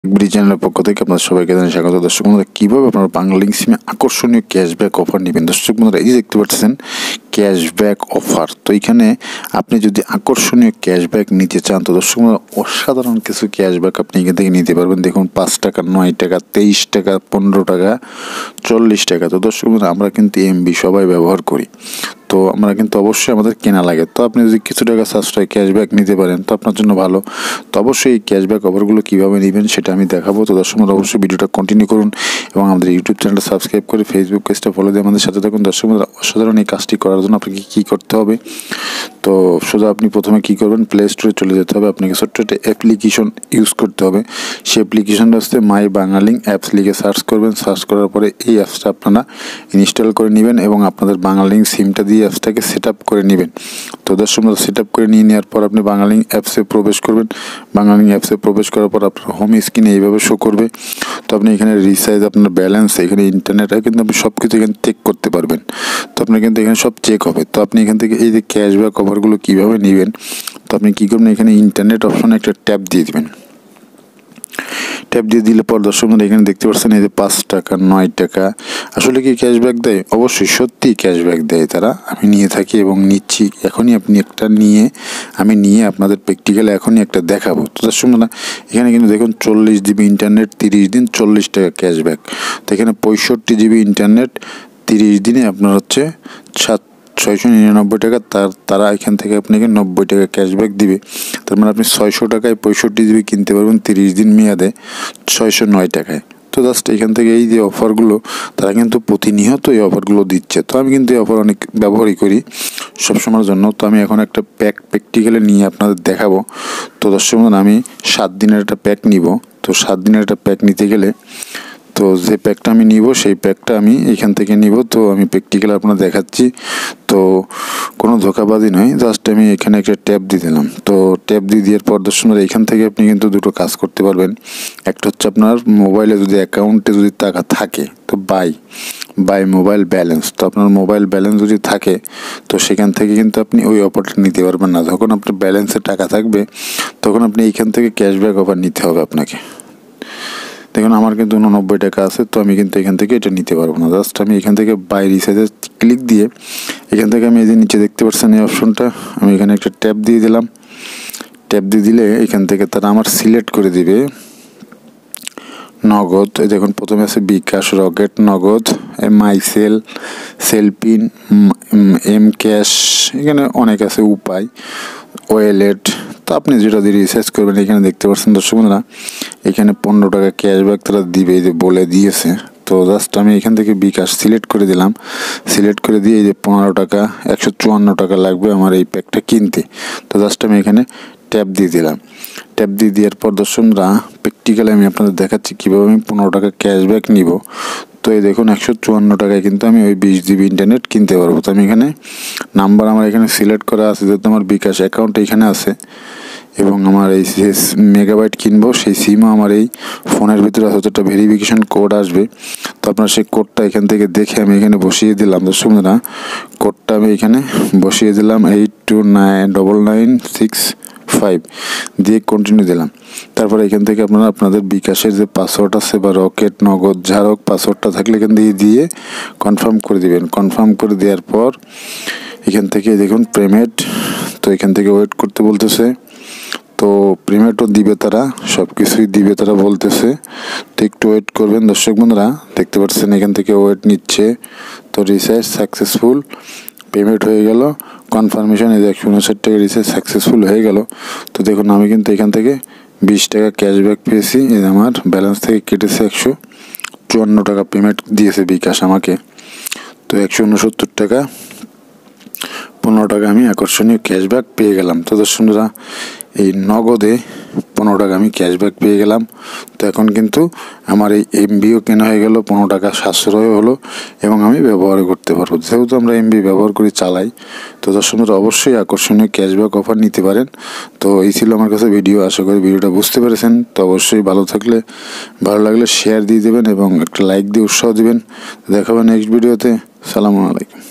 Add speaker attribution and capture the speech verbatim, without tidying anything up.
Speaker 1: BD চ্যানেলের পক্ষ থেকে আপনাদের সবাইকে জানাই স্বাগত। দর্শক বন্ধুরা, কীভাবে আপনারা বাংলালিংক সিমে আকর্ষণীয় ক্যাশব্যাক অফার নেবেন। দর্শক বন্ধুরা, এই যে দেখতে পাচ্ছেন ক্যাশব্যাক অফার, তো এখানে আপনি যদি আকর্ষণীয় ক্যাশব্যাক নিতে চান তো দর্শক বন্ধুরা অসাধারণ কিছু ক্যাশব্যাক আপনি এখান থেকে নিতে পারবেন। দেখুন, পাঁচ টাকা, নয় টাকা, তেইশ টাকা, পনেরো টাকা, চল্লিশ টাকা। তো দর্শক বন্ধুরা, আমরা কিন্তু এমবি সবাই ব্যবহার করি, তো আমরা কিন্তু অবশ্যই আমাদের কেনা লাগে। তো আপনি যদি কিছু টাকা সাশ্রয় ক্যাশব্যাক নিতে পারেন তো আপনার জন্য ভালো। তো অবশ্যই এই ক্যাশব্যাক অফারগুলো কীভাবে নেবেন সেটা আমি দেখাবো। তো দর্শক বন্ধুরা, অবশ্যই ভিডিওটা কন্টিনিউ করুন এবং আমাদের ইউটিউব চ্যানেলটা সাবস্ক্রাইব করে ফেসবুক পেজটা ফলো দিয়ে আমাদের সাথে থাকুন। দর্শক বন্ধুরা, অসাধারণ এই কাজটি করার জন্য আপনাকে কী করতে হবে, তো সোজা আপনি প্রথমে কী করবেন, প্লে স্টোরে চলে যেতে হবে। আপনাকে ছোট্ট একটা অ্যাপ্লিকেশন ইউজ করতে হবে। সেই অ্যাপ্লিকেশনটা হচ্ছে মাই বাংলালিংক অ্যাপস লিখে সার্চ করবেন। সার্চ করার পরে এই অ্যাপসটা আপনারা ইনস্টল করে নেবেন এবং আপনাদের বাংলালিংক সিমটা দিয়ে অ্যাপসটাকে সেট আপ করে নেবেন। তো দর্শক বন্ধুরা, সেট আপ করে নিয়ে নেওয়ার পর আপনি বাংলালিংক অ্যাপসে প্রবেশ করবেন। বাংলালিংক অ্যাপসে প্রবেশ করার পর আপনার হোম স্ক্রিনে এইভাবে শো করবে। তো আপনি এখানে রিচার্জ, আপনার ব্যালেন্স, এখানে ইন্টারনেট, কিন্তু আপনি সব কিছু এখানে চেক করতে পারবেন। তো আপনার কিন্তু এখানে সব চেক হবে। তো আপনি এখান থেকে এই যে ক্যাশব্যাক অফারগুলো কীভাবে নেবেন, তো আপনি কী করবেন, এখানে ইন্টারনেট অপশনে একটা ট্যাপ দিয়ে দেবেন। ট্যাপ দিয়ে দিলে পর দর্শক বন্ধুরা এখানে দেখতে পাচ্ছেন এই যে পাঁচ টাকা, নয় টাকা। আসলে কি ক্যাশব্যাক দেয়? অবশ্যই সত্যিই ক্যাশব্যাক দেয় তারা। আমি নিয়ে থাকি এবং নিচ্ছি। এখনই আপনি একটা নিয়ে আমি নিয়ে আপনাদের প্র্যাকটিক্যালে এখনই একটা দেখাবো। তো দর্শক বন্ধুরা, এখানে কিন্তু দেখুন চল্লিশ জিবি ইন্টারনেট, তিরিশ দিন, চল্লিশ টাকা ক্যাশব্যাক। তো এখানে পঁয়ষট্টি জিবি ইন্টারনেট, তিরিশ দিনে আপনার হচ্ছে সাত ছয়শো নিরানব্বই টাকা। তার তারা এখান থেকে আপনাকে নব্বই টাকা ক্যাশব্যাক দিবে। তার মানে আপনি ছয়শো টাকায় পঁয়ষট্টি জিবি কিনতে পারবেন তিরিশ দিন মেয়াদে ছয়শো নয় টাকায়। তো জাস্ট এখান থেকে এই যে অফারগুলো তারা কিন্তু প্রতিনিয়ত এই অফারগুলো দিচ্ছে। তো আমি কিন্তু এই অফার অনেক ব্যবহারই করি সবসময়ের জন্য। তো আমি এখন একটা প্যাক প্র্যাকটিক্যালে নিয়ে আপনাদের দেখাবো। তো দর্শক বন্ধুরা, আমি সাত দিনের একটা প্যাক নিব। তো সাত দিনের একটা প্যাক নিতে গেলে তো যে প্যাকটা আমি নিব সেই প্যাকটা আমি এখান থেকে নিব। তো আমি প্র্যাকটিক্যাল আপনার দেখাচ্ছি। তো কোনো ধোকাবাজি নয়, জাস্ট আমি এখানে একটা ট্যাপ দিয়ে দিলাম। তো ট্যাপ দিয়ে দেওয়ার পর দর্শক এখান থেকে আপনি কিন্তু দুটো কাজ করতে পারবেন। একটা হচ্ছে আপনার মোবাইলে যদি অ্যাকাউন্টে যদি টাকা থাকে তো বাই বাই মোবাইল ব্যালেন্স। তো আপনার মোবাইল ব্যালেন্স যদি থাকে তো সেখান থেকে কিন্তু আপনি ওই অফারটা নিতে পারবেন না। যখন আপনার ব্যালেন্সে টাকা থাকবে তখন আপনি এইখান থেকে ক্যাশব্যাক অফার নিতে হবে আপনাকে। দেখুন, আমার কিন্তু উননব্বই টাকা আছে, তো আমি কিন্তু এখান থেকে এটা নিতে পারবো না। জাস্ট আমি এখান থেকে বাই রিচার্জে ক্লিক দিয়ে এখান থেকে আমি এই যে নিচে দেখতে পাচ্ছেন এই অপশনটা, আমি এখানে একটা ট্যাপ দিয়ে দিলাম। ট্যাপ দিয়ে দিলে এখান থেকে তারা আমার সিলেক্ট করে দিবে নগদ। এই দেখুন, প্রথমে আছে বিকাশ, রকেট, নগদ, মাইসেল, সেলপিন, এম ক্যাশ, এখানে অনেক আছে, উপায়, ওয়েলেট। তো আপনি যেটা দিয়ে রিচার্জ করবেন এখানে দেখতে পাচ্ছেন দর্শক বন্ধুরা এখানে পনেরো টাকা ক্যাশব্যাক তারা দিবে, এই যে বলে দিয়েছে। তো জাস্ট আমি এখান থেকে বিকাশ সিলেক্ট করে দিলাম। সিলেক্ট করে দিয়ে এই যে পনেরো টাকা, একশো চুয়ান্ন টাকা লাগবে আমার এই প্যাকটা কিনতে। তো জাস্ট আমি এখানে ট্যাপ দিয়ে দিলাম। ট্যাপ দিয়ে দেওয়ার পর দর্শকরা প্র্যাকটিক্যালি আমি আপনাদের দেখাচ্ছি কীভাবে আমি পনেরো টাকা ক্যাশব্যাক নিব। তো এই দেখুন, একশো চুয়ান্ন টাকায় কিন্তু আমি ওই বিশ জিবি ইন্টারনেট কিনতে পারবো। তো আমি এখানে নাম্বার আমার এখানে সিলেক্ট করা আছে, যেহেতু আমার বিকাশ অ্যাকাউন্ট এখানে আছে এবং আমার এই যে মেগাবাইট কিনবো সেই সিমও আমার এই ফোনের ভিতরে হয়তো একটা ভেরিফিকেশন কোড আসবে। তো আপনার সেই কোডটা এখান থেকে দেখে আমি এখানে বসিয়ে দিলাম। দর্শক বন্ধুরা, কোডটা আমি এখানে বসিয়ে দিলাম, eight two nine double nine six five দিয়ে কন্টিনিউ দিলাম। তারপরে এখান থেকে আপনারা আপনাদের বিকাশের যে পাসওয়ার্ড আছে বা রকেট, নগদ, যার হোক পাসওয়ার্ডটা থাকলে এখান থেকে দিয়ে কনফার্ম করে দিবেন। কনফার্ম করে দেওয়ার পর এখান থেকে দেখুন পেমেন্ট, তো এখান থেকে ওয়েট করতে বলতেছে। তো পেমেন্টও দিবে তারা, সব কিছুই দিবে তারা বলতেছে। তো একটু ওয়েট করবেন দর্শক বন্ধুরা, দেখতে পাচ্ছেন এখান থেকে ওয়েট নিচ্ছে। তো রিচার্জ সাকসেসফুল, পেমেন্ট হয়ে গেল, কনফার্মেশন, এই যে একশো উনষাট টাকা রিচার্জ সাকসেসফুল হয়ে গেল। তো দেখুন, আমি কিন্তু এখান থেকে বিশ টাকা ক্যাশব্যাক পেয়েছি। এই আমার ব্যালেন্স থেকে কেটেছে একশো চুয়ান্ন টাকা, পেমেন্ট দিয়েছে বিকাশ আমাকে। তো একশো উনসত্তর টাকা, পনেরো টাকা আমি আকর্ষণীয় ক্যাশব্যাক পেয়ে গেলাম। তো দর্শকরা, এই নগদে পনেরো টাকা আমি ক্যাশব্যাক পেয়ে গেলাম। তো এখন কিন্তু আমার এই এমবিও কেনা হয়ে গেল, পনেরো টাকা সাশ্রয় হলো এবং আমি ব্যবহার করতে পারবো। যেহেতু আমরা এমবি ব্যবহার করি, চালাই, তো দর্শকরা অবশ্যই আকর্ষণীয় ক্যাশব্যাক অফার নিতে পারেন। তো এই ছিল আমার কাছে ভিডিও, আশা করি ভিডিওটা বুঝতে পেরেছেন। তো অবশ্যই ভালো থাকলে ভালো লাগলে শেয়ার দিয়ে দেবেন এবং একটা লাইক দিয়ে উৎসাহ দেবেন। দেখাবেন নেক্সট ভিডিওতে। সালামু আলাইকুম।